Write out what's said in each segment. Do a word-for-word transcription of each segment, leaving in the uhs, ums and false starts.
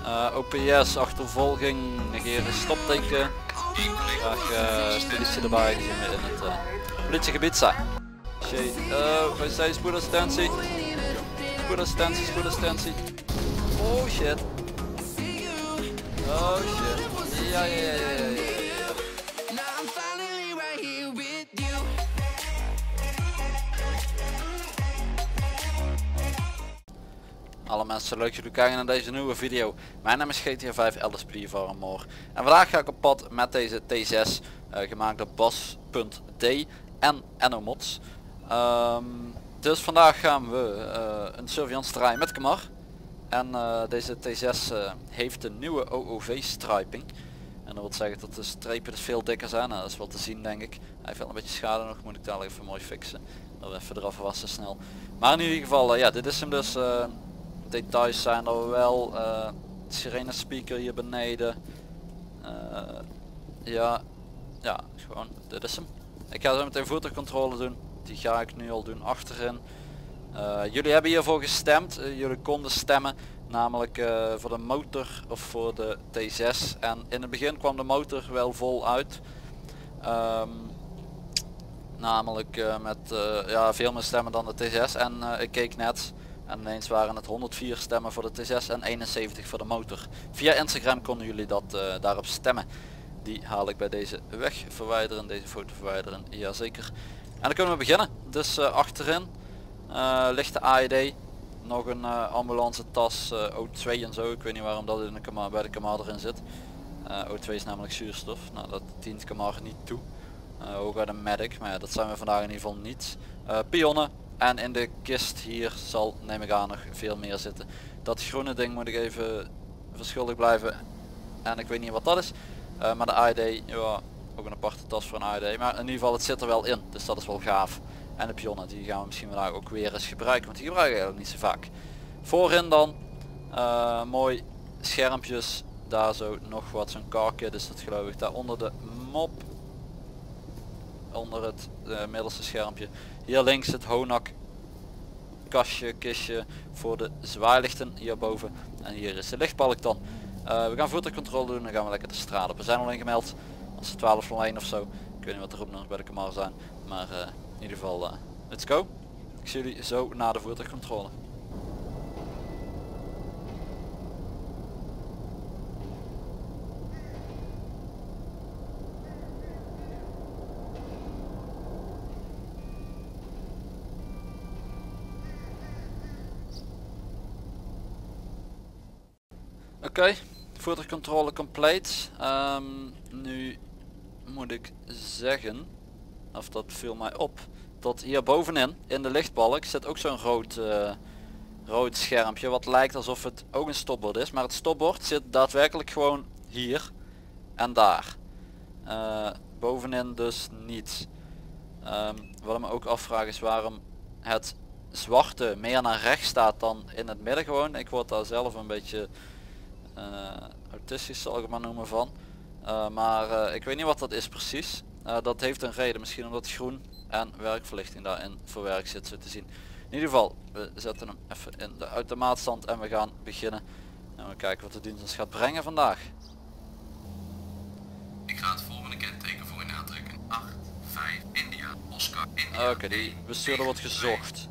Uh, O P S, achtervolging, negeren stopteken. Graag uh, politie erbij gezien we in het uh, politiegebied zijn. Uh, wij zijn spoedassistentie. Spoedassistentie, spoedassistentie. Oh shit. Oh shit. Ja, ja, ja, ja, ja. Alle mensen, leuk dat jullie kijken naar deze nieuwe video. Mijn naam is G T A vijf L S P for More. En vandaag ga ik op pad met deze T zes uh, gemaakt door Bas punt D en Enomods. Um, dus vandaag gaan we uh, een surveillance draaien met Kamar. En uh, deze T zes uh, heeft een nieuwe O O V striping. En dat wil zeggen dat de strepen dus veel dikker zijn. Nou, dat is wel te zien denk ik. Hij heeft wel een beetje schade nog, moet ik dadelijk even mooi fixen. Dat even eraf wassen snel. Maar in ieder geval, uh, ja, dit is hem dus. Uh, details zijn er wel. Uh, sirene speaker hier beneden. Uh, ja, ja, gewoon, dit is hem. Ik ga zo meteen voertuigcontrole doen. Die ga ik nu al doen achterin. Uh, jullie hebben hiervoor gestemd. Uh, jullie konden stemmen. Namelijk uh, voor de motor of voor de T zes. En in het begin kwam de motor wel vol uit. Um, namelijk uh, met uh, ja, veel meer stemmen dan de T zes. En uh, ik keek net. En ineens waren het honderdvier stemmen voor de T zes en eenenzeventig voor de motor. Via Instagram konden jullie dat uh, daarop stemmen. Die haal ik bij deze weg verwijderen, deze foto verwijderen, jazeker. En dan kunnen we beginnen. Dus uh, achterin uh, ligt de A E D. Nog een uh, ambulance tas, uh, O twee en zo. Ik weet niet waarom dat in de Kamar, bij de Kamar erin zit. Uh, O twee is namelijk zuurstof. Nou, dat dient Kamar niet toe. Uh, ook uit een medic, maar ja, dat zijn we vandaag in ieder geval niet. Uh, pionnen. En in de kist hier zal, neem ik aan, nog veel meer zitten. Dat groene ding moet ik even verschuldigd blijven. En ik weet niet wat dat is. Uh, maar de A E D, ja, ook een aparte tas voor een A E D. Maar in ieder geval, het zit er wel in. Dus dat is wel gaaf. En de pionnen, die gaan we misschien vandaag ook weer eens gebruiken. Want die gebruiken we eigenlijk niet zo vaak. Voorin dan, uh, mooi schermpjes. Daar zo nog wat, zo'n carkit is dat geloof ik. Daar onder de mop. Onder het uh, middelste schermpje. Hier links het Honak kastje, kistje voor de zwaailichten hierboven. En hier is de lichtbalk dan. Uh, we gaan voertuigcontrole doen, dan gaan we lekker de straat op. We zijn al ingemeld, onze twaalf nul één of zo. Ik weet niet wat er ook nog bij de Kamar zijn. Maar uh, in ieder geval, uh, let's go. Ik zie jullie zo na de voertuigcontrole. Oké, okay, voertuigcontrole compleet. Um, nu moet ik zeggen, of dat viel mij op, dat hier bovenin in de lichtbalk zit ook zo'n rood, uh, rood schermpje wat lijkt alsof het ook een stopbord is. Maar het stopbord zit daadwerkelijk gewoon hier en daar. Uh, bovenin dus niet. Um, wat ik me ook afvraag is waarom het zwarte meer naar rechts staat dan in het midden gewoon. Ik word daar zelf een beetje... Uh, autistisch zal ik het maar noemen van. Uh, maar uh, ik weet niet wat dat is precies. Uh, dat heeft een reden, misschien omdat groen en werkverlichting daarin verwerkt zit zo te zien. In ieder geval, we zetten hem even in de automaatstand en we gaan beginnen. En we kijken wat de dienst ons gaat brengen vandaag. Ik ga het volgende kenteken voor u aantrekken. acht vijf India Oscar India. Oké, okay, die bestuurder wordt gezocht.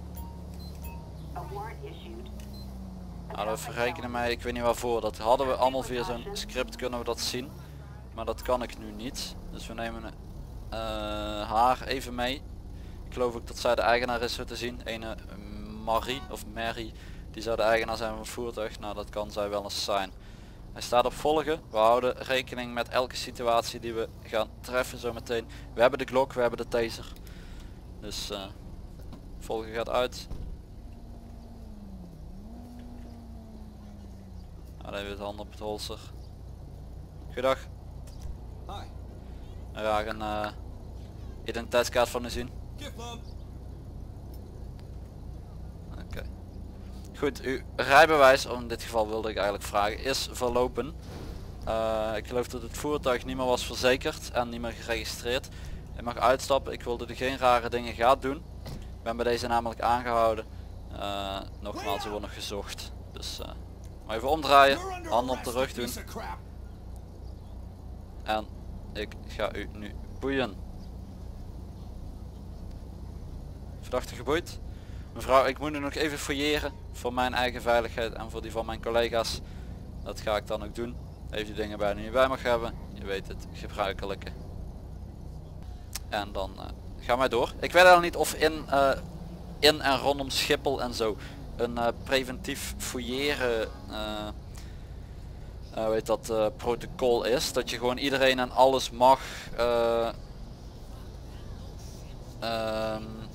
Nou, dat verrekenen mij, ik weet niet waarvoor. Dat hadden we allemaal via zo'n script kunnen we dat zien. Maar dat kan ik nu niet. Dus we nemen uh, haar even mee. Ik geloof ook dat zij de eigenaar is zo te zien. Ene Marie of Mary. Die zou de eigenaar zijn van het voertuig. Nou, dat kan zij wel eens zijn. Hij staat op volgen. We houden rekening met elke situatie die we gaan treffen zo meteen. We hebben de Glock, we hebben de taser. Dus uh, volgen gaat uit. Nou, even het hand op het holster. Goedendag. Hi. Graag een uh, identiteitskaart van u zien. Oké. Okay. Goed, uw rijbewijs, in dit geval wilde ik eigenlijk vragen, is verlopen. Uh, ik geloof dat het voertuig niet meer was verzekerd en niet meer geregistreerd. Je mag uitstappen, ik wilde er geen rare dingen gaat doen. Ik ben bij deze namelijk aangehouden. Uh, nogmaals, er wordt nog gezocht. Dus, uh, Even omdraaien, handen op de rug doen. En ik ga u nu boeien. Verdachte geboeid. Mevrouw, ik moet nu nog even fouilleren voor mijn eigen veiligheid en voor die van mijn collega's. Dat ga ik dan ook doen. Even die dingen bij die je bij mag hebben. Je weet het gebruikelijke. En dan uh, gaan wij door. Ik weet al niet of in, uh, in en rondom Schiphol en zo een uh, preventief fouilleren uh, uh, weet dat uh, protocol is. Dat je gewoon iedereen en alles mag uh, uh,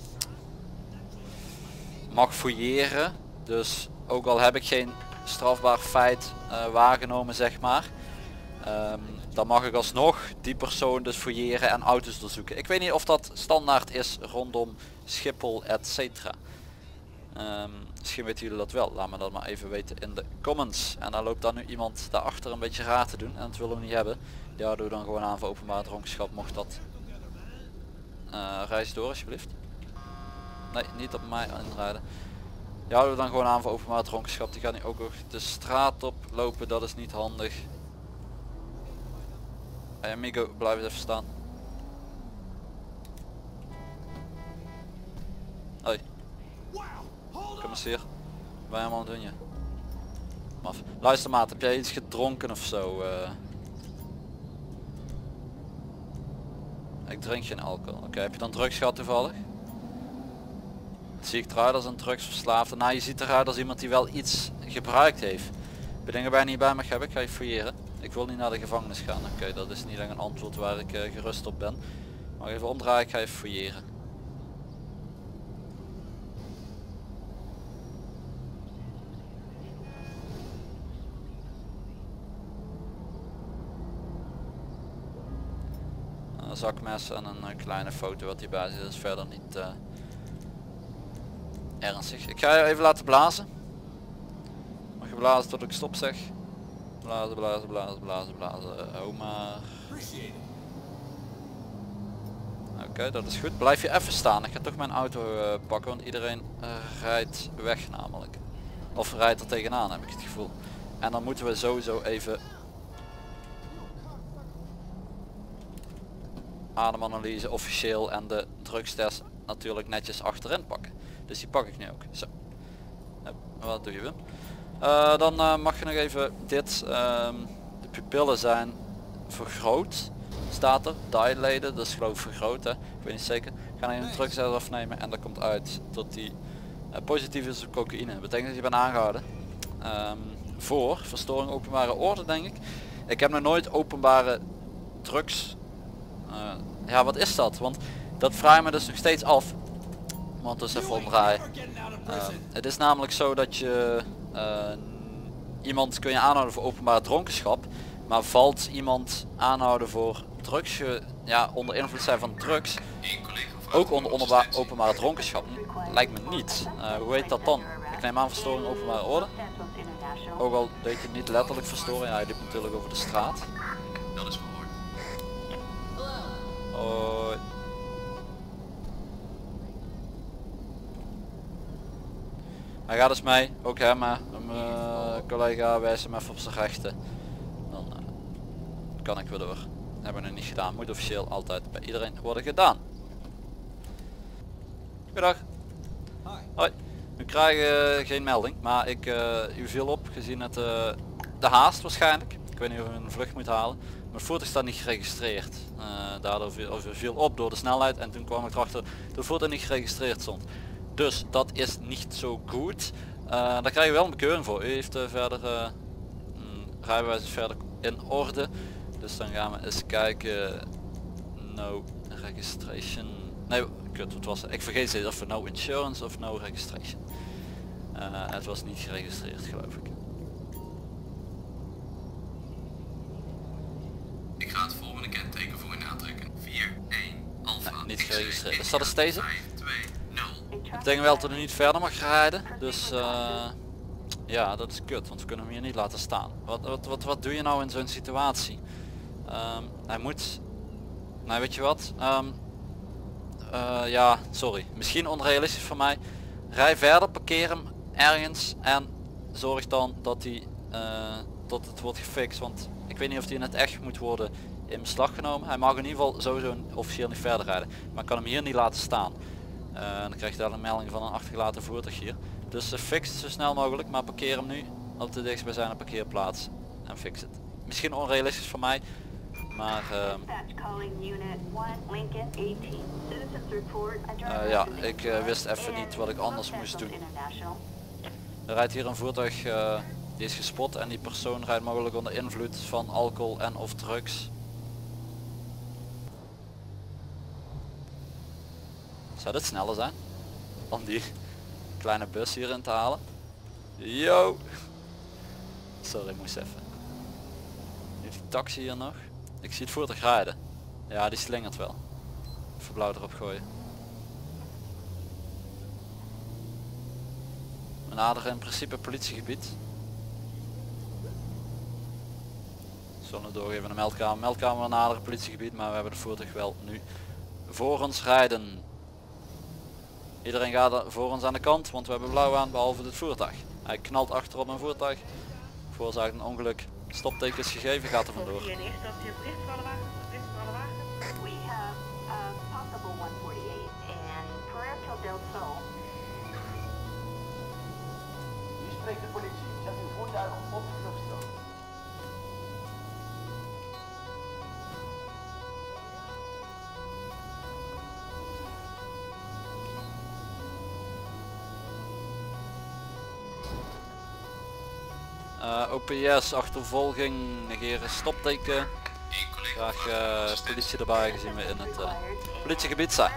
mag fouilleren. Dus ook al heb ik geen strafbaar feit uh, waargenomen, zeg maar, um, dan mag ik alsnog die persoon dus fouilleren en auto's doorzoeken. Ik weet niet of dat standaard is rondom Schiphol et cetera. Um, misschien weten jullie dat wel. Laat me dat maar even weten in de comments. En dan loopt dan nu iemand daarachter een beetje raar te doen en dat willen we niet hebben. Ja, doe dan gewoon aan voor openbaar dronkenschap mocht dat. Uh, reis door alsjeblieft. Nee, niet op mij inrijden. Ja, doe dan gewoon aan voor openbaar dronkenschap. Die gaat nu ook nog de straat op lopen, dat is niet handig. Hey amigo, blijf eens even staan. Hoi. Kom eens hier. Wat ben je allemaal aan het doen je? Maf. Luister maat, heb jij iets gedronken of zo? Uh... Ik drink geen alcohol. Oké, okay, heb je dan drugs gehad toevallig? Zie ik eruit als een drugsverslaafde? Nou, je ziet eruit als iemand die wel iets gebruikt heeft. Bij dingen bij niet bij mag hebben, ik ga je fouilleren. Ik wil niet naar de gevangenis gaan. Oké, okay, dat is niet echt een antwoord waar ik uh, gerust op ben. Mag even omdraaien, ik ga je fouilleren. Een zakmes en een uh, kleine foto wat hierbij zit, dat is verder niet uh, ernstig. Ik ga je even laten blazen. Mag je blazen tot ik stop zeg. Blazen, blazen, blazen, blazen, blazen. Oh maar. Oké, okay, dat is goed. Blijf je even staan. Ik ga toch mijn auto uh, pakken, want iedereen uh, rijdt weg namelijk. Of rijdt er tegenaan, heb ik het gevoel. En dan moeten we sowieso even ademanalyse officieel en de drugstest natuurlijk netjes achterin pakken. Dus die pak ik nu ook. Zo. Wat doe je Wim? Uh, dan uh, mag je nog even dit. Uh, de pupillen zijn vergroot. Staat er. Dilated. Dat is geloof ik vergroot. Hè? Ik weet niet zeker. Ik ga even een drugstest afnemen en dat komt uit tot die uh, positief is op cocaïne. Dat betekent dat je bent aangehouden. Um, voor verstoring openbare orde denk ik. Ik heb nog nooit openbare drugs. Uh, ja, wat is dat? Want dat vraag ik me dus nog steeds af. Want dus even omdraaien. Uh, het is namelijk zo dat je uh, iemand kun je aanhouden voor openbare dronkenschap, maar valt iemand aanhouden voor drugs, ja, onder invloed zijn van drugs, ook onder, onder openbare dronkenschap? Lijkt me niet. Uh, hoe heet dat dan? Ik neem aan verstoring openbare orde. Ook al deed je niet letterlijk verstoren, ja, je liep natuurlijk over de straat. Dat is gehoord. Hoi. Hij gaat dus mee, ook hem, mijn uh, collega wijst hem even op zijn rechten. Dan uh, kan ik weer door. Hebben we nu niet gedaan, moet officieel altijd bij iedereen worden gedaan. Goedendag. Hoi. We krijgen geen melding, maar ik, uh, u viel op gezien het, uh, de haast waarschijnlijk. Ik weet niet of u een vlucht moet halen. Mijn voertuig staat niet geregistreerd. Uh, daardoor viel, of viel op door de snelheid en toen kwam ik erachter dat het voertuig niet geregistreerd stond. Dus dat is niet zo goed. Uh, daar krijg je wel een bekeuring voor. U heeft uh, verder uh, rijbewijs is verder in orde. Dus dan gaan we eens kijken. No registration. Nee, kut, wat was het? Ik vergeet het of no insurance of no registration. Uh, het was niet geregistreerd geloof ik. Ik ga het volgende kenteken voor u aantrekken. vier één Alpha. Nee, niet geregistreerd. Is dat is deze? vijf twee nul. Ik denk wel dat hij niet verder mag rijden. Dus uh, ja, dat is kut, want we kunnen hem hier niet laten staan. Wat, wat, wat, wat doe je nou in zo'n situatie? Um, hij moet... Nou, weet je wat? Um, uh, ja, sorry. Misschien onrealistisch voor mij. Rij verder, parkeer hem ergens en zorg dan dat hij uh, tot het wordt gefixt, want ik weet niet of die in het echt moet worden in beslag genomen. Hij mag in ieder geval sowieso officieel niet verder rijden, maar ik kan hem hier niet laten staan. Uh, dan krijg je daar een melding van een achtergelaten voertuig hier. Dus uh, fix het zo snel mogelijk, maar parkeer hem nu op de dichtstbijzijnde parkeerplaats en fix het. Misschien onrealistisch voor mij, maar uh, uh, ja, ik uh, wist even niet wat ik anders moest doen. Er rijdt hier een voertuig, uh, die is gespot en die persoon rijdt mogelijk onder invloed van alcohol en of drugs. Zou dit sneller zijn om die kleine bus hierin te halen? Yo! Sorry, ik moest even. Nu die taxi hier nog. Ik zie het voertuig rijden. Ja, die slingert wel. Even blauw erop gooien. We naderen in principe politiegebied. Zullen we doorgeven naar de meldkamer. Meldkamer naderen politiegebied, maar we hebben de voertuig wel nu voor ons rijden. Iedereen gaat er voor ons aan de kant, want we hebben blauw aan behalve dit voertuig. Hij knalt achter op een voertuig. Veroorzaakt een ongeluk. Stoptekens gegeven, gaat er vandoor. Spreekt de politie, zet uw voertuig op vluchtstrook. Uh, O P S, achtervolging, negeren stopteken. Graag uh, politie erbij gezien we in het uh, politiegebied zijn.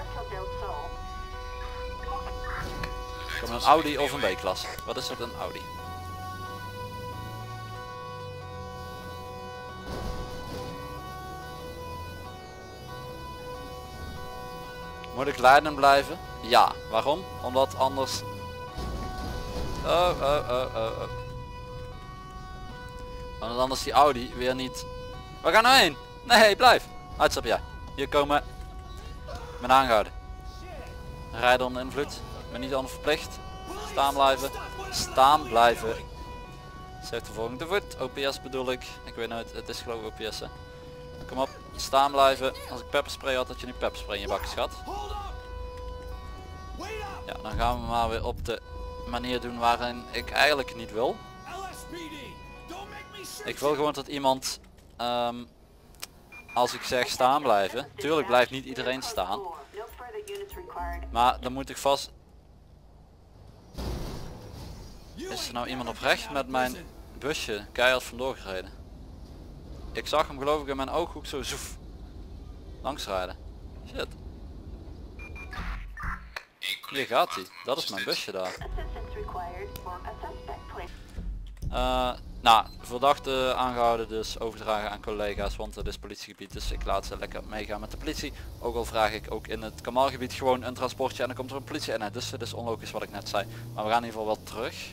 Komt een Audi of een B-klasse? Wat is het, een Audi? Moet ik leidend blijven? Ja. Waarom? Omdat anders... Oh, oh, oh, oh, oh. Want anders die Audi weer niet... Waar gaan we nou heen? Nee, blijf! Uitstap jij. Hier komen... Ik ben aangehouden. Rijden onder invloed. Ik ben niet onder verplicht. Staan blijven. Staan blijven. Zegt de volgende voet. O P S bedoel ik. Ik weet nooit. Het is geloof ik O P S hè. Kom op. Staan blijven. Als ik pepperspray had, had je nu pepperspray in je bak schat. Ja, dan gaan we maar weer op de manier doen waarin ik eigenlijk niet wil. Ik wil gewoon dat iemand, um, als ik zeg staan blijven, tuurlijk blijft niet iedereen staan, maar dan moet ik vast... Is er nou iemand oprecht met mijn busje keihard vandoor gereden? Ik zag hem geloof ik in mijn ooghoek zo zoef langs rijden. Shit. Hier gaat hij, dat is mijn busje daar. Uh, nou, verdachte aangehouden, dus overdragen aan collega's, want het is politiegebied, dus ik laat ze lekker meegaan met de politie. Ook al vraag ik ook in het kamalgebied gewoon een transportje en dan komt er een politie in. Dus het is onlogisch wat ik net zei, maar we gaan in ieder geval wel terug.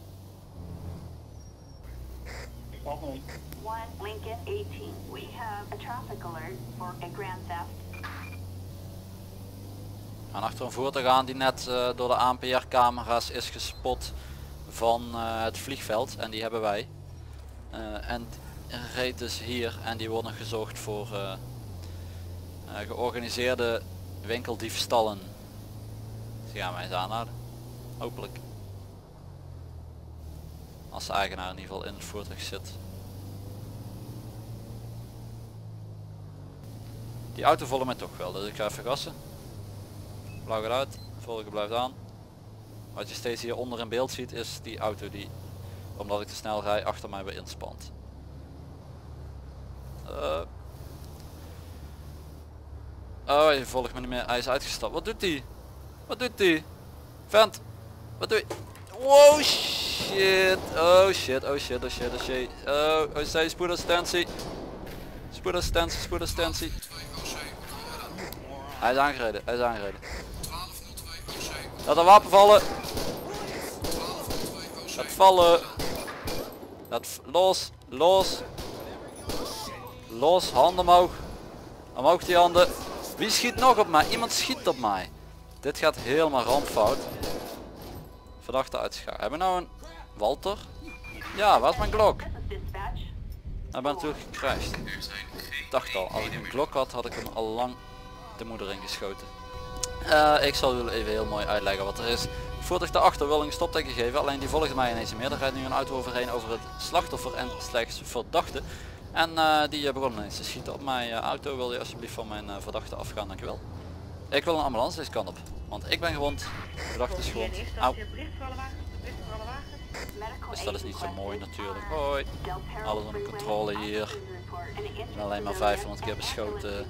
We gaan achter een voertuig aan die net uh, door de A N P R camera's is gespot van uh, het vliegveld en die hebben wij. Uh, en reed dus hier en die worden gezocht voor uh, uh, georganiseerde winkeldiefstallen. Dus die gaan wij eens aanhouden. Hopelijk. Als de eigenaar in ieder geval in het voertuig zit. Die auto volgt mij toch wel, dus ik ga even gassen. Blauw gaat uit, volgen blijft aan. Wat je steeds hier onder in beeld ziet is die auto die, omdat ik te snel rij, achter mij weer inspant. Uh. Oh, hij volgt me niet meer, hij is uitgestapt. Wat doet hij? Wat doet hij? Vent, wat doe je? Wow, shit, oh shit, oh shit, oh shit, oh shit. Oh, oh zei spoedassistentie. Spoedassistentie, spoedassistentie. Hij is aangereden, hij is aangereden. Laat een wapen vallen. Laat vallen. Laat los, los. Los, handen omhoog. Omhoog die handen. Wie schiet nog op mij? Iemand schiet op mij. Dit gaat helemaal rampfout. Verdachte uitschakelen. Hebben we nou een Walter? Ja, waar is mijn Glock? Hij ben natuurlijk gecrashed. Er zijn geen Ik dacht al, als ik een Glock had, had ik hem al lang de moeder ingeschoten. Uh, ik zal jullie even heel mooi uitleggen wat er is. Voertuig daarachter wil een stopteken geven, alleen die volgt mij ineens meer. Er rijdt nu een auto overheen over het slachtoffer en slechts verdachte. En uh, die uh, begon ineens te schieten op mijn uh, auto. Wil je alsjeblieft van mijn uh, verdachte afgaan, dankjewel. Ik wil een ambulance deze kant op, want ik ben gewond. De verdachte is gewond. Au. Dus dat is niet zo mooi natuurlijk. Hoi. Alles onder controle hier. En alleen maar vijfhonderd keer beschoten.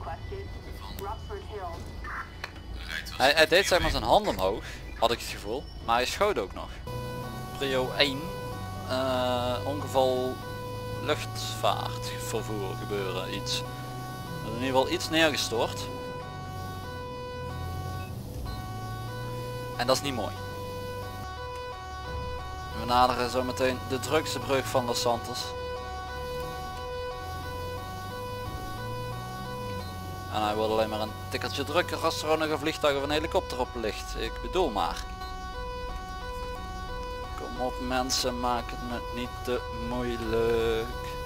Hij, hij deed zeg maar zijn hand omhoog, had ik het gevoel, maar hij schoot ook nog. Prio één, uh, ongeval luchtvaartvervoer gebeuren, iets. In ieder geval iets neergestort. En dat is niet mooi. We naderen zometeen de drukste brug van Los Santos. En hij wil alleen maar een tikkeltje drukker als er ook nog een vliegtuig of een helikopter op ligt. Ik bedoel maar. Kom op mensen, maak het me niet te moeilijk.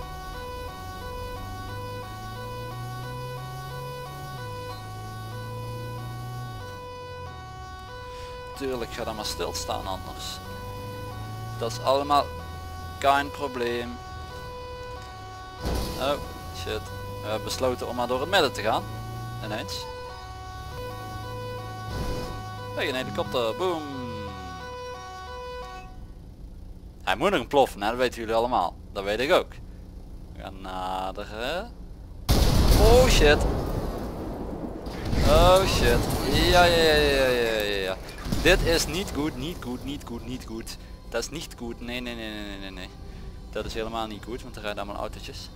Tuurlijk, ga dan maar stilstaan anders. Dat is allemaal geen probleem. Oh, shit. We hebben besloten om maar door het midden te gaan. Ineens. Hey, een helikopter. Boom. Hij moet nog ontploffen, hè? Dat weten jullie allemaal. Dat weet ik ook. We gaan naderen. Oh shit. Oh shit. Ja, ja, ja, ja, ja, ja. Dit is niet goed, niet goed, niet goed, niet goed. Dat is niet goed. Nee, nee, nee, nee, nee, nee. Dat is helemaal niet goed, want er rijden allemaal autootjes.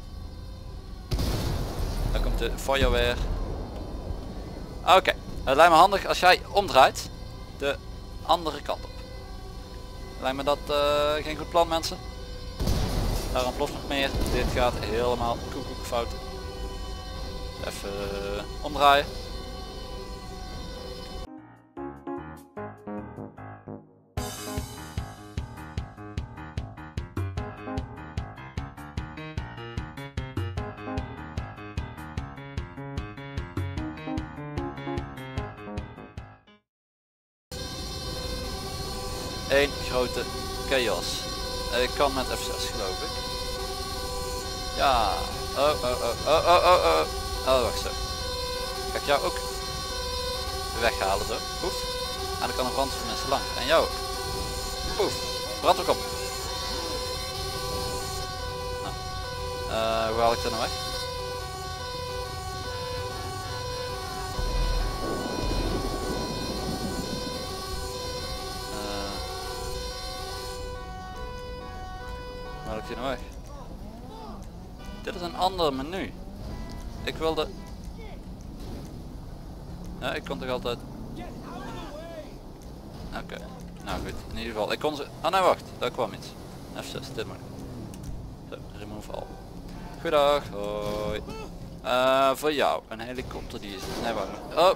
Dan komt de feuerweer. Oké, okay. Het lijkt me handig als jij omdraait de andere kant op. Lijkt me dat uh, geen goed plan mensen. Daar ontploft nog meer. Dit gaat helemaal koekoek fout. Even uh, omdraaien. Eén grote chaos. Ik kan met F zes geloof ik. Ja. Oh oh oh oh oh oh oh. Oh wacht zo. Ga ik jou ook weghalen zo. Poef. En dan kan een brand van mensen lang. En jou ook. Poef. Brand ook op. Nou. Uh, hoe haal ik er nou weg? Nou weg. Dit is een ander menu. Ik wilde... Ja, ik kon toch altijd... Oké. Okay. Nou goed, in ieder geval. Ik kon ze... Ah nee, wacht. Daar kwam iets. F zes, dit moet ik. Zo, remove all. Goedendag, hoi. Uh, voor jou, een helikopter die is... Nee, wacht. Oh!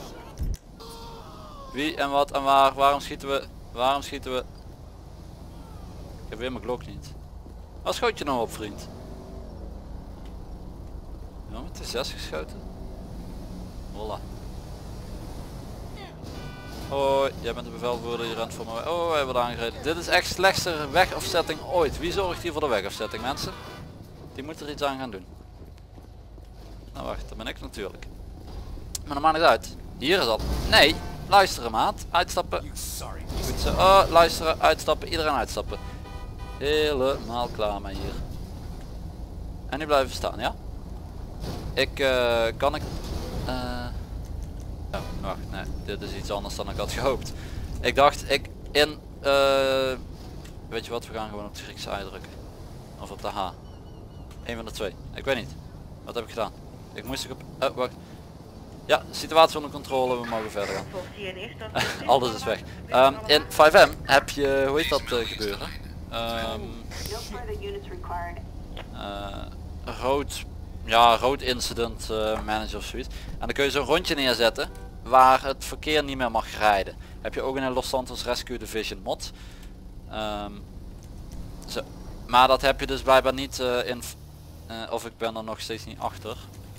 Wie en wat en waar? Waarom schieten we? Waarom schieten we? Ik heb weer mijn Glock niet. Waar schoot je nou op, vriend? Ja, met de zes geschoten. Holla. Hoi, jij bent de bevelvoerder, je rent voor me. Oh, hij wordt aangereden. Dit is echt slechtste wegafzetting ooit. Wie zorgt hier voor de wegafzetting, mensen? Die moet er iets aan gaan doen. Nou wacht, dat ben ik natuurlijk. Maar dat maakt niet uit. Hier is dat. Nee, luisteren maat. Uitstappen. Goed zo. Oh, luisteren, uitstappen. Iedereen uitstappen. Helemaal klaar met hier. En nu blijven staan, ja? Ik, uh, kan ik... Uh... Oh, wacht, nee, dit is iets anders dan ik had gehoopt. Ik dacht, ik in... Uh... Weet je wat, we gaan gewoon op de Griekse I drukken. Of op de H. Eén van de twee. Ik weet niet. Wat heb ik gedaan? Ik moest ik op... Oh, wacht. Ja, situatie onder controle, we mogen verder gaan. Alles is weg. Um, in vijf M heb je, hoe heet dat uh, gebeuren? Um, uh, rood, ja, rood incident uh, manager of zoiets. En dan kun je zo'n rondje neerzetten waar het verkeer niet meer mag rijden. Heb je ook in een Los Santos Rescue Division mod. Um, zo. maar dat heb je dus blijkbaar niet uh, in... Uh, of ik ben er nog steeds niet achter.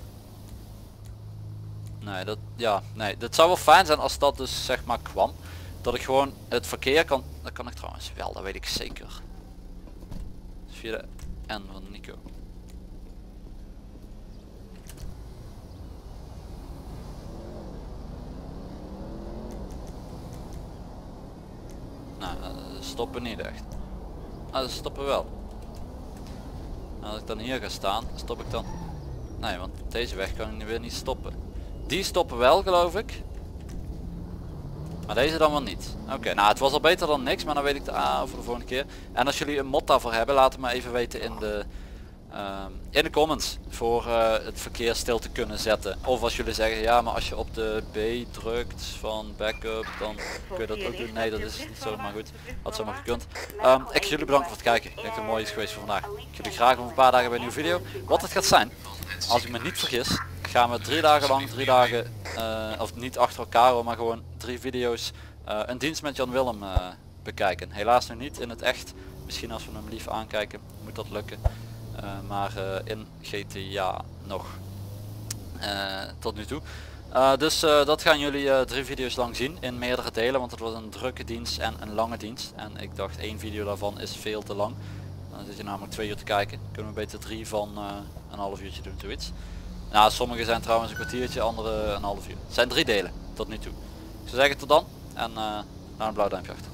Nee, dat, ja, nee, dat zou wel fijn zijn als dat dus zeg maar kwam. Dat ik gewoon het verkeer kan... Dat kan ik trouwens wel, dat weet ik zeker. Dus via de N van Nico. Nou, uh, stoppen niet echt. Ah, ze stoppen wel. En als ik dan hier ga staan, stop ik dan... Nee, want deze weg kan ik nu weer niet stoppen. Die stoppen wel, geloof ik. Maar deze dan wel niet. Oké, okay, nou het was al beter dan niks, maar dan weet ik de A voor de volgende keer. En als jullie een mod daarvoor hebben, laat het me even weten in de, uh, in de comments. Voor uh, het verkeer stil te kunnen zetten. Of als jullie zeggen, ja maar als je op de B drukt van backup, dan kun je dat ook doen. Nee, dat is niet zo, maar goed. Had zomaar gekund. Um, ik jullie bedanken voor het kijken. Ik denk dat het mooi is geweest voor vandaag. Ik jullie graag over een paar dagen bij een nieuwe video. Wat het gaat zijn, als ik me niet vergis, gaan we drie dagen lang, drie dagen, uh, of niet achter elkaar hoor, maar gewoon drie video's, uh, een dienst met Jan Willem uh, bekijken. Helaas nog niet in het echt. Misschien als we hem lief aankijken, moet dat lukken. Uh, maar uh, in G T A nog. Uh, tot nu toe. Uh, dus uh, dat gaan jullie uh, drie video's lang zien in meerdere delen, want het was een drukke dienst en een lange dienst. En ik dacht één video daarvan is veel te lang. Dan zit je namelijk twee uur te kijken. Kunnen we beter drie van uh, een half uurtje doen, zoiets. Nou, sommige zijn trouwens een kwartiertje, andere een half uur. Het zijn drie delen tot nu toe. Ik zou zeggen tot dan en uh, naar een blauw duimpje achter.